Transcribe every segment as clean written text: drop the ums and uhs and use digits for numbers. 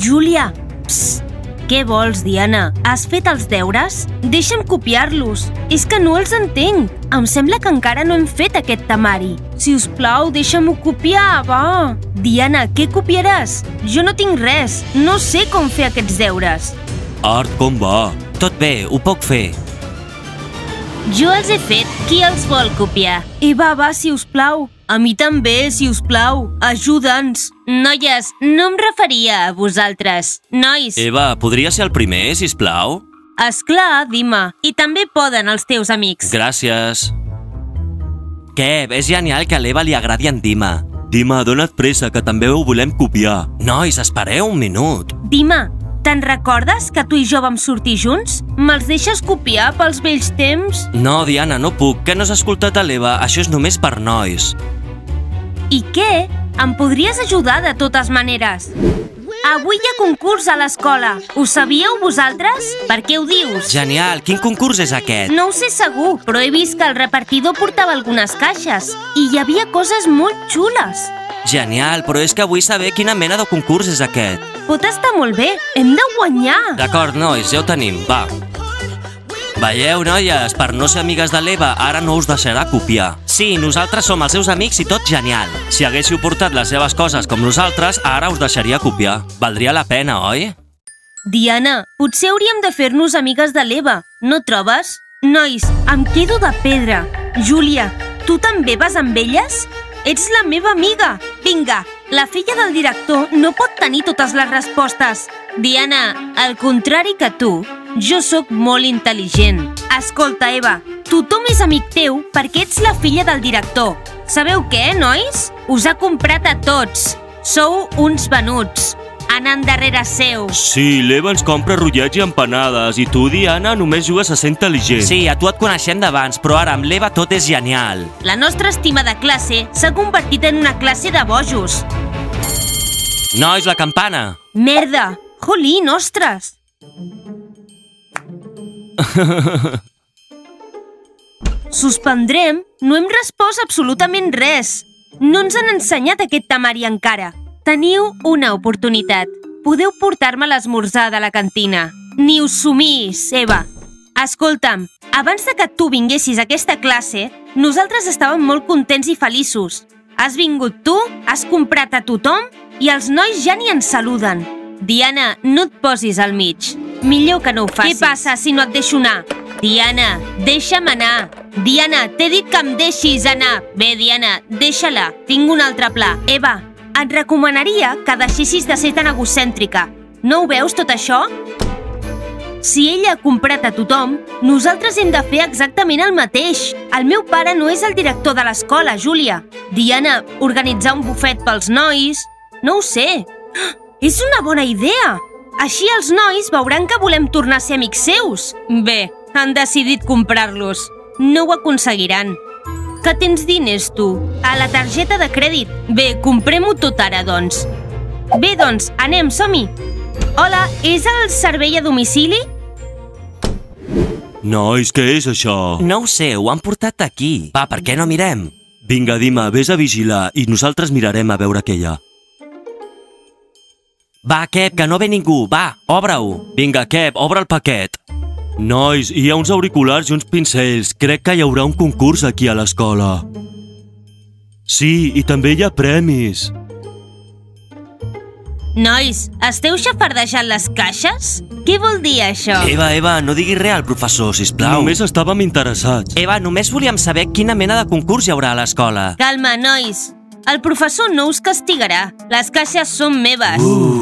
Júlia! Psst! Què vols, Diana? Has fet els deures? Deixa'm copiar-los. És que no els entenc. Em sembla que encara no hem fet aquest temari. Si us plau, deixa'm-ho copiar, va. Diana, què copiaràs? Jo no tinc res. No sé com fer aquests deures. Art, com va? Tot bé, ho puc fer. Jo els he fet. Qui els vol copiar? Eva, va, si us plau. A mi també, si us plau. Ajuda'ns. Noies, no em referia a vosaltres. Nois. Eva, podria ser el primer, sisplau? Esclar, Dima. I també poden els teus amics. Gràcies. Què? És genial que a l'Eva li agradi en Dima. Dima, dona't pressa, que també ho volem copiar. Nois, espereu un minut. Dima, te'n recordes que tu i jo vam sortir junts? Me'ls deixes copiar pels vells temps? No, Diana, no puc. Que no has escoltat a l'Eva? Això és només per nois. I què? Em podries ajudar de totes maneres? Avui hi ha concurs a l'escola. Ho sabíeu vosaltres? Per què ho dius? Genial! Quin concurs és aquest? No ho sé segur, però he vist que el repartidor portava algunes caixes i hi havia coses molt xules. Genial, però és que vull saber quina mena de concurs és aquest. Pot estar molt bé, hem de guanyar. D'acord, nois, ja ho tenim, va. Veieu, noies, per no ser amigues de l'Eva, ara no us deixarà copiar. Sí, nosaltres som els seus amics i tot genial. Si haguéssiu portat les seves coses com nosaltres, ara us deixaria copiar. Valdria la pena, oi? Diana, potser hauríem de fer-nos amigues de l'Eva, no trobes? Nois, em quedo de pedra. Júlia, tu també vas amb elles? Ets la meva amiga. Vinga, la filla del director no pot tenir totes les respostes. Diana, al contrari que tu, jo sóc molt intel·ligent. Escolta, Eva, tothom és amic teu perquè ets la filla del director. Sabeu què, nois? Us ha comprat a tots. Sou uns venuts. Anant darrere seu. Sí, l'Eva ens compra rotllets i empanades i tu, Diana, només jugues a ser intel·ligent. Sí, a tu et coneixem d'abans, però ara amb l'Eva tot és genial. La nostra estima de classe s'ha convertit en una classe de bojos. Nois, la campana! Merda! Jolín, ostres! Suspendrem? No hem respost absolutament res. No ens han ensenyat aquest temari encara. Teniu una oportunitat. Podeu portar-me l'esmorzar de la cantina. Ni us somis, Eva. Escolta'm, abans de que tu vinguessis a aquesta classe, nosaltres estàvem molt contents i feliços. Has vingut tu, has comprat a tothom i els nois ja ni ens saluden. Diana, no et posis al mig. Millor que no ho facis. Què passa si no et deixo anar? Diana, deixa'm anar. Diana, t'he dit que em deixis anar. Bé, Diana, deixa-la. Tinc un altre pla. Eva, et recomanaria que deixessis de ser tan egocèntrica. No ho veus, tot això? Si ella ha comprat a tothom, nosaltres hem de fer exactament el mateix. El meu pare no és el director de l'escola, Júlia. Diana, organitzar un bufet pels nois... No ho sé. És una bona idea! Així els nois veuran que volem tornar a ser amics seus. Bé, han decidit comprar-los. No ho aconseguiran. Que tens diners, tu? A la targeta de crèdit. Bé, comprem-ho tot ara, doncs. Bé, doncs, anem, som-hi. Hola, és el servei a domicili? Nois, què és això? No ho sé, ho han portat aquí. Va, per què no mirem? Vinga, Dima, vés a vigilar i nosaltres mirarem a veure què hi ha. Va, Kep, que no ve ningú. Va, obre-ho. Vinga, Kep, obre el paquet. Nois, hi ha uns auriculars i uns pincells. Crec que hi haurà un concurs aquí a l'escola. Sí, i també hi ha premis. Nois, esteu xafardejant les caixes? Què vol dir això? Eva, no diguis res al professor, sisplau. Només estàvem interessats. Eva, només volíem saber quina mena de concurs hi haurà a l'escola. Calma, nois. El professor no us castigarà. Les caixes són meves.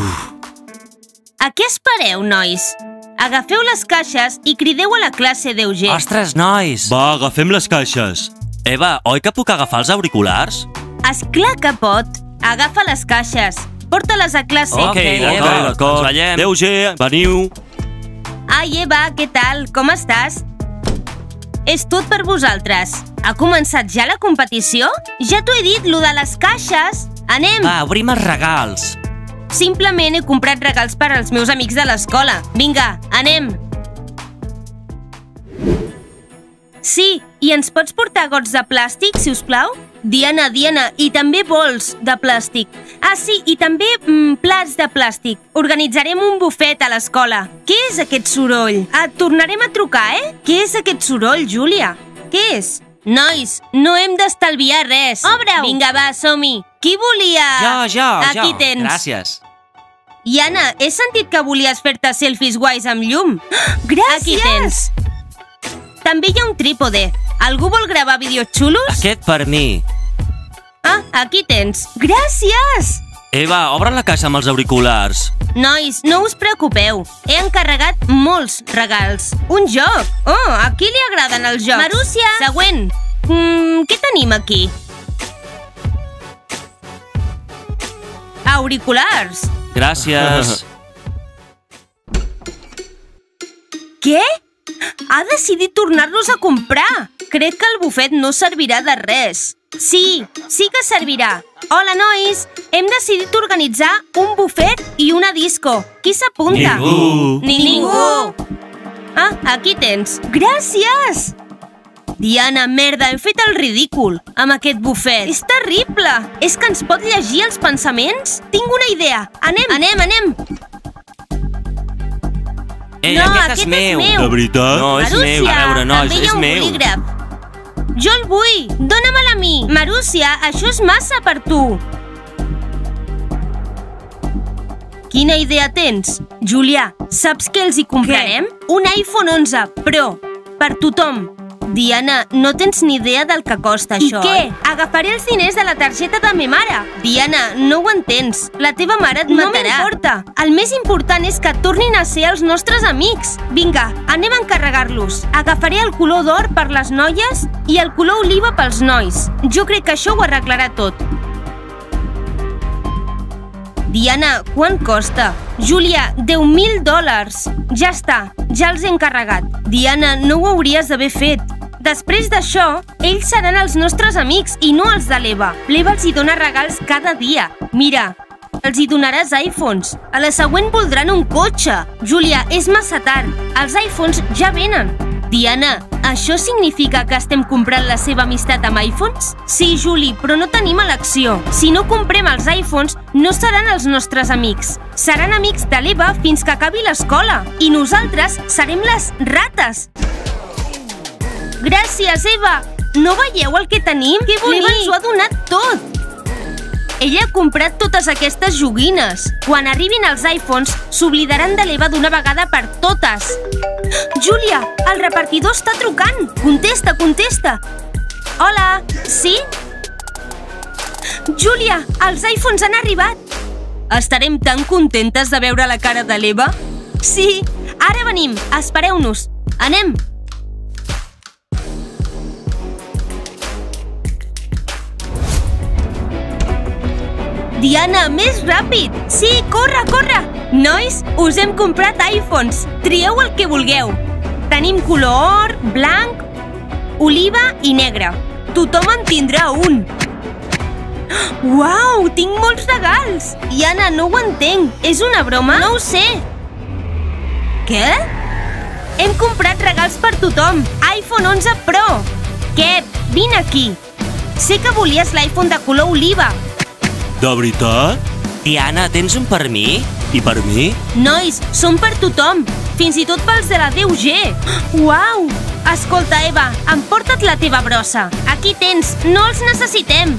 A què espereu, nois? Agafeu les caixes i crideu a la classe d'Eugen. Ostres, nois! Va, agafem les caixes. Eva, oi que puc agafar els auriculars? Esclar que pot. Agafa les caixes. Porta-les a classe. Ok, d'acord. Ens veiem. Adéu, G, veniu. Ai, Eva, què tal? Com estàs? És tot per vosaltres. Ha començat ja la competició? Ja t'ho he dit, lo de les caixes. Anem! Va, obrim els regals. Simplement he comprat regals per als meus amics de l'escola. Vinga, anem! Sí, i ens pots portar gots de plàstic, si us plau? Diana, i també bols de plàstic. Ah, sí, i també plats de plàstic. Organitzarem un bufet a l'escola. Què és aquest soroll? Et tornarem a trucar, Què és aquest soroll, Júlia? Què és? Nois, no hem d'estalviar res. Obre-ho! Vinga, va, som-hi. Qui volia? Jo. Aquí tens. Gràcies. I Anna, he sentit que volies fer-te selfies guais amb llum. Gràcies! Aquí tens. També hi ha un trípode. Algú vol gravar vídeos xulos? Aquest per mi. Ah, aquí tens. Gràcies! Eva, obre la caixa amb els auriculars. Nois, no us preocupeu. He encarregat molts regals. Un joc. Oh, a qui li agraden els jocs? Marúcia! Següent. Què tenim aquí? Auriculars. Gràcies. Què? Ha decidit tornar-los a comprar. Crec que el bufet no servirà de res. Sí que servirà. Hola, nois. Hem decidit organitzar un bufet i una disco. Qui s'apunta? Ningú. Ningú. Ah, aquí tens. Gràcies! Diana, merda, hem fet el ridícul amb aquest bufet. És terrible. És que ens pot llegir els pensaments? Tinc una idea. Anem. Ei, no, aquest és meu. De veritat? No, és meu. A veure, nois, també hi ha és un meu. bolígraf. Jo el vull. Dóna-me'l a mi. Marúcia, això és massa per tu. Quina idea tens? Julià, saps què els hi comprarem? Un iPhone 11 Pro. Per tothom. Diana, no tens ni idea del que costa això. I què? Agafaré els diners de la targeta de ma mare. Diana, no ho entens. La teva mare et matarà. No m'importa. El més important és que tornin a ser els nostres amics. Vinga, anem a encarregar-los. Agafaré el color d'or per les noies i el color oliva pels nois. Jo crec que això ho arreglarà tot. Diana, quant costa? Júlia, $10.000. Ja està, ja els he encarregat. Diana, no ho hauries d'haver fet. Després d'això, ells seran els nostres amics i no els de l'Eva. L'Eva els hi dona regals cada dia. Mira, els hi donaràs iPhones. A la següent voldran un cotxe. Júlia, és massa tard. Els iPhones ja venen. Diana, això significa que estem comprant la seva amistat amb iPhones? Sí, Juli, però no tenim elecció. Si no comprem els iPhones, no seran els nostres amics. Seran amics de l'Eva fins que acabi l'escola. I nosaltres serem les rates. Gràcies, Eva! No veieu el que tenim? Que bonic! L'Eva ens ho ha donat tot! Ella ha comprat totes aquestes joguines. Quan arribin els iPhones, s'oblidaran de l'Eva d'una vegada per totes. Júlia, el repartidor està trucant. Contesta. Hola, sí? Júlia, els iPhones han arribat. Estarem tan contentes de veure la cara de l'Eva. Sí, ara venim. Espereu-nos. Anem. Diana, més ràpid! Sí, corre! Nois, us hem comprat iPhones. Trieu el que vulgueu. Tenim color or, blanc, oliva i negre. Tothom en tindrà un. Uau, tinc molts regals! Diana, no ho entenc. És una broma? No ho sé. Què? Hem comprat regals per tothom. iPhone 11 Pro. Què? Vine aquí. Sé que volies l'iPhone de color oliva. De veritat? Diana, tens un per mi? I per mi? Nois, són per tothom. Fins i tot pels de la 10G. Uau! Escolta, Eva, emporta't la teva brossa. Aquí tens, no els necessitem.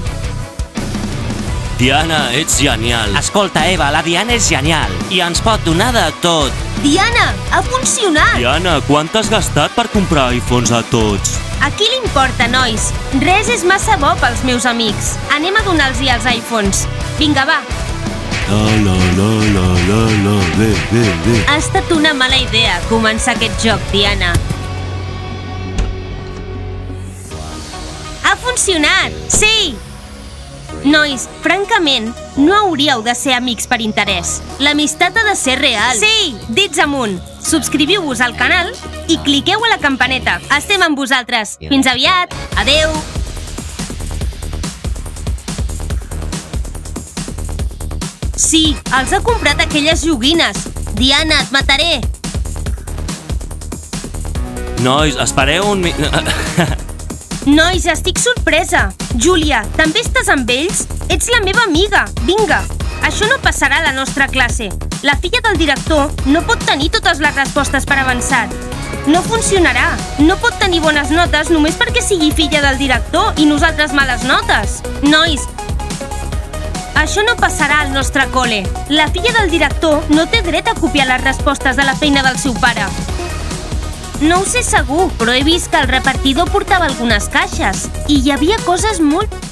Diana, ets genial. Escolta, Eva, la Diana és genial i ens pot donar de tot. Diana, ha funcionat! Diana, quant has gastat per comprar iPhones a tots? A qui li importa, nois? Res és massa bo pels meus amics. Anem a donar-los els iPhones. Vinga, va. Bé. Ha estat una mala idea començar aquest joc, Diana. Ha funcionat! Sí! Nois, francament, no hauríeu de ser amics per interès. L'amistat ha de ser real. Sí! Dits amunt! Subscriviu-vos al canal i cliqueu a la campaneta. Estem amb vosaltres. Fins aviat! Adeu! Sí, els ha comprat aquelles joguines. Diana, et mataré! Nois, espereu un Nois, estic sorpresa. Júlia, també estàs amb ells? Ets la meva amiga. Vinga. Això no passarà a la nostra classe. La filla del director no pot tenir totes les respostes per avançat. No funcionarà. No pot tenir bones notes només perquè sigui filla del director i nosaltres males notes. Nois, això no passarà al nostre col·le. La filla del director no té dret a copiar les respostes de la feina del seu pare. No ho sé segur, però he vist que el repartidor portava algunes caixes i hi havia coses molt